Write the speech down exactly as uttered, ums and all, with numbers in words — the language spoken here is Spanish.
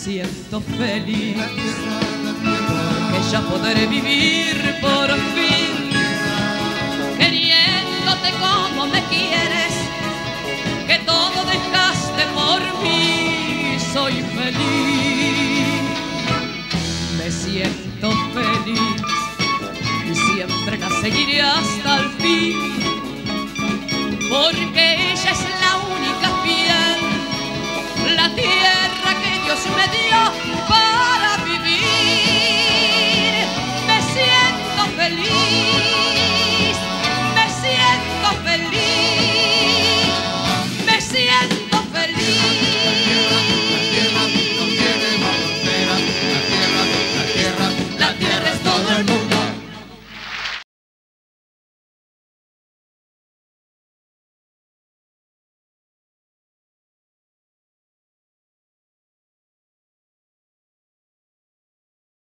siento feliz, porque ya podré vivir por fin, queriéndote como me quieres, que todo dejaste por mí. Soy feliz